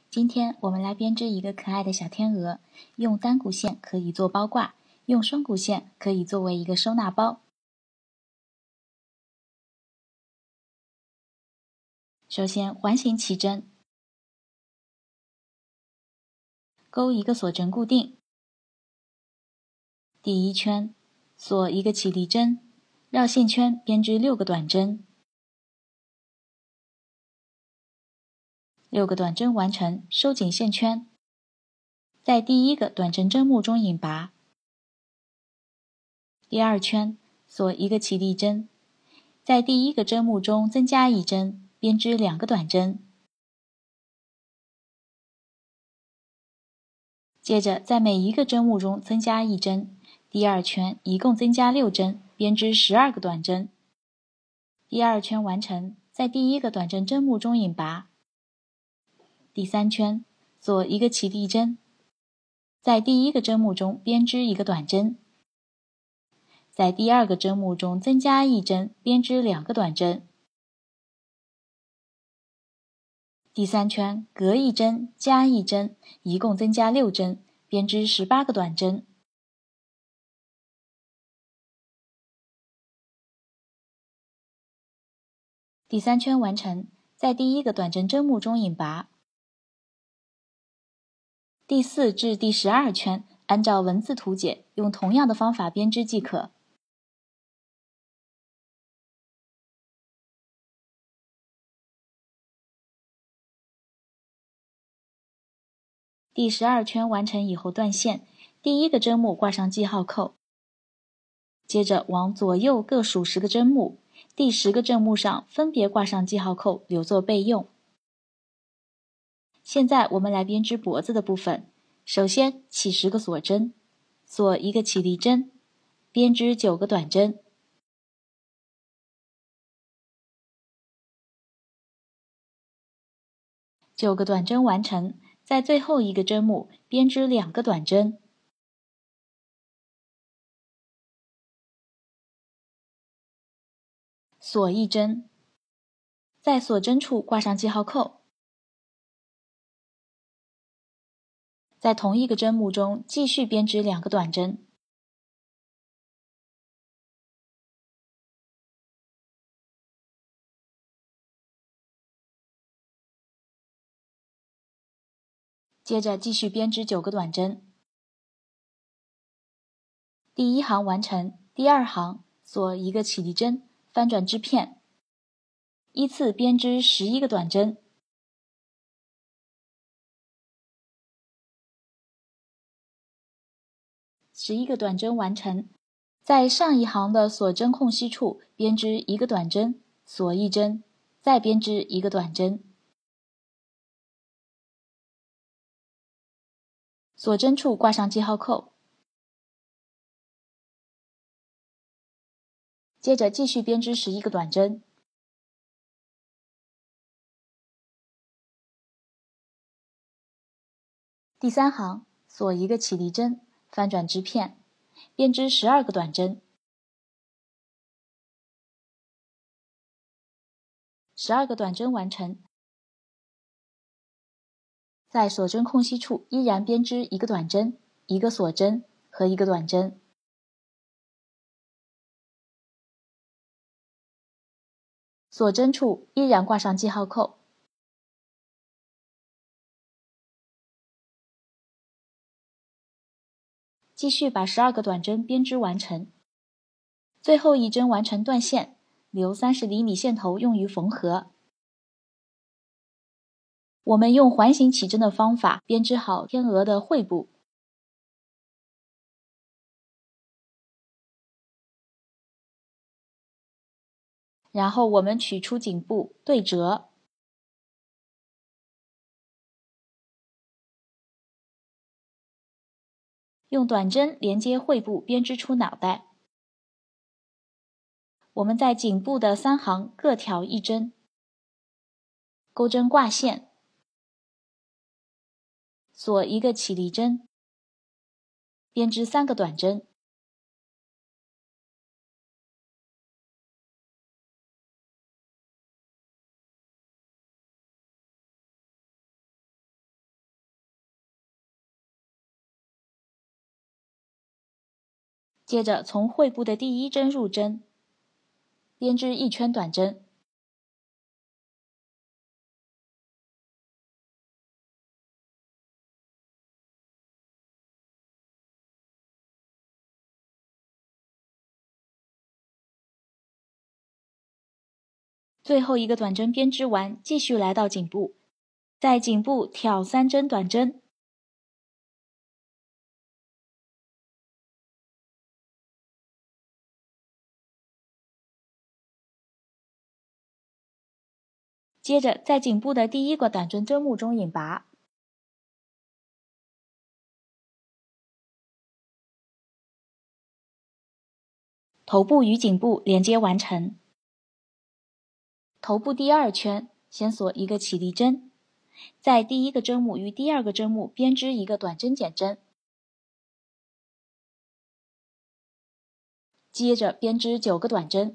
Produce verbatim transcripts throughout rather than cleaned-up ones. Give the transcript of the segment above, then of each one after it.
今天我们来编织一个可爱的小天鹅，用单股线可以做包挂，用双股线可以作为一个收纳包。首先环形起针，钩一个锁针固定，第一圈锁一个起立针，绕线圈编织六个短针，六个短针完成，收紧线圈，在第一个短针针目中引拔，第二圈锁一个起立针，在第一个针目中增加一针，编织两个短针，接着在每一个针目中增加一针，第二圈一共增加六针，编织十二个短针，第二圈完成，在第一个短针针目中引拔，第三圈锁一个起立针，在第一个针目中编织一个短针，在第二个针目中增加一针，编织两个短针，第三圈隔一针加一针，一共增加六针，编织十八个短针。第三圈完成，在第一个短针针目中引拔。第四至第十二圈，按照文字图解，用同样的方法编织即可。第十二圈完成以后断线，第一个针目挂上记号扣，接着往左右各数十个针目，第十个针目上分别挂上记号扣，留作备用。现在我们来编织脖子的部分，首先起十个锁针，锁一个起立针，编织九个短针，九个短针完成，在最后一个针目编织两个短针，锁一针，在锁针处挂上记号扣，在同一个针目中继续编织两个短针，接着继续编织九个短针。第一行完成，第二行锁一个起立针，翻转织片，依次编织十一个短针，十一个短针完成，在上一行的锁针空隙处编织一个短针，锁一针，再编织一个短针，锁针处挂上记号扣，接着继续编织十一个短针。第三行锁一个起立针，翻转织片，编织十二个短针，十二个短针完成，在锁针空隙处依然编织一个短针、一个锁针和一个短针，锁针处依然挂上记号扣，继续把十二个短针编织完成，最后一针完成断线，留三十厘米线头用于缝合。我们用环形起针的方法编织好天鹅的喙部，然后我们取出颈部对折，用短针连接喙部编织出脑袋。我们在颈部的三行各挑一针，钩针挂线，锁一个起立针，编织三个短针， 接着从会部的第一针入针，编织一圈短针，最后一个短针编织完，继续来到颈部，在颈部挑三针短针，接着在颈部的第一个短针针目中引拔，头部与颈部连接完成。头部第二圈先锁一个起立针，在第一个针目与第二个针目编织一个短针减针，接着编织九个短针，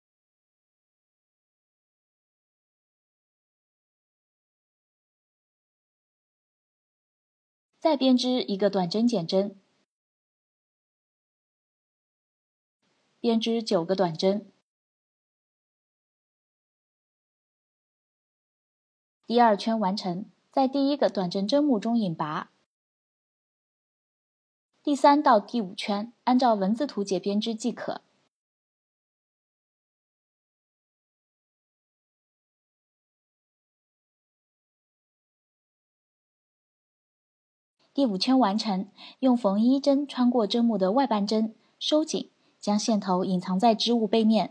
再编织一个短针减针，编织九个短针。第二圈完成，在第一个短针针目中引拔。第三到第五圈按照文字图解编织即可。第五圈完成，用缝衣针穿过针目的外半针，收紧，将线头隐藏在织物背面。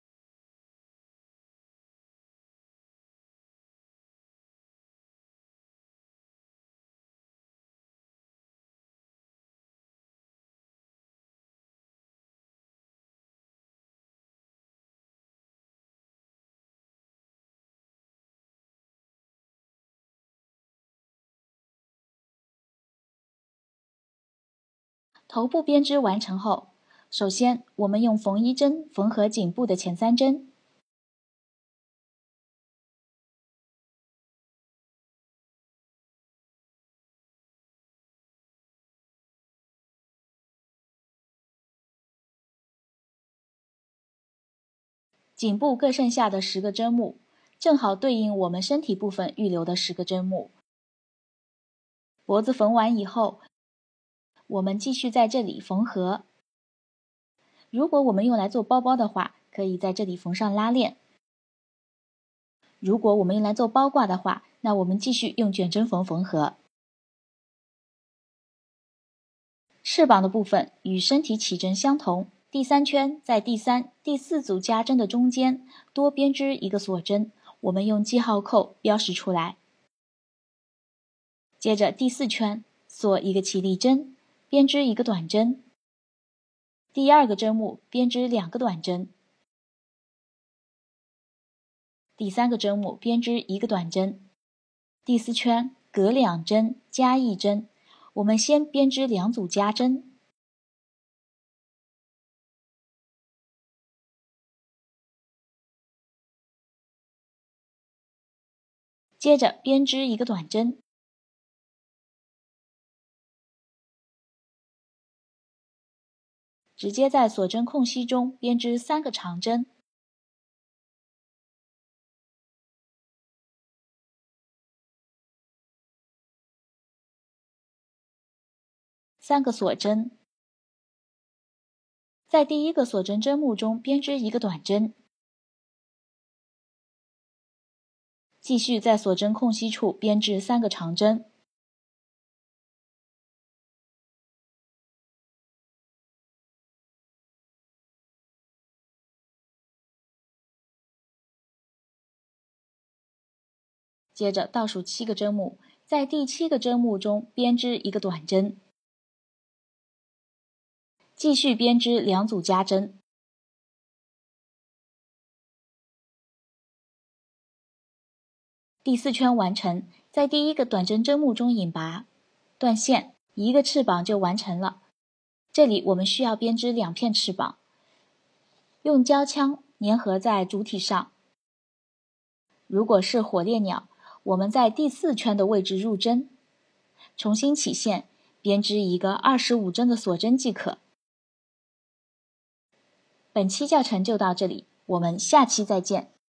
头部编织完成后，首先我们用缝衣针缝合颈部的前三针，颈部各剩下的十个针目，正好对应我们身体部分预留的十个针目。脖子缝完以后，我们继续在这里缝合。如果我们用来做包包的话，可以在这里缝上拉链。如果我们用来做包挂的话，那我们继续用卷针缝缝合。翅膀的部分与身体起针相同，第三圈在第三、第四组加针的中间多编织一个锁针，我们用记号扣标识出来。接着第四圈锁一个起立针，编织一个短针。第二个针目编织两个短针。第三个针目编织一个短针。第四圈隔两针加一针，我们先编织两组加针。接着编织一个短针。直接在锁针空隙中编织三个长针，三个锁针，在第一个锁针针目中编织一个短针，继续在锁针空隙处编织三个长针，接着倒数七个针目，在第七个针目中编织一个短针，继续编织两组加针。第四圈完成，在第一个短针针目中引拔，断线，一个翅膀就完成了。这里我们需要编织两片翅膀，用胶枪粘合在主体上。如果是火烈鸟，我们在第四圈的位置入针，重新起线，编织一个二十五针的锁针即可。 本期教程就到这里，我们下期再见。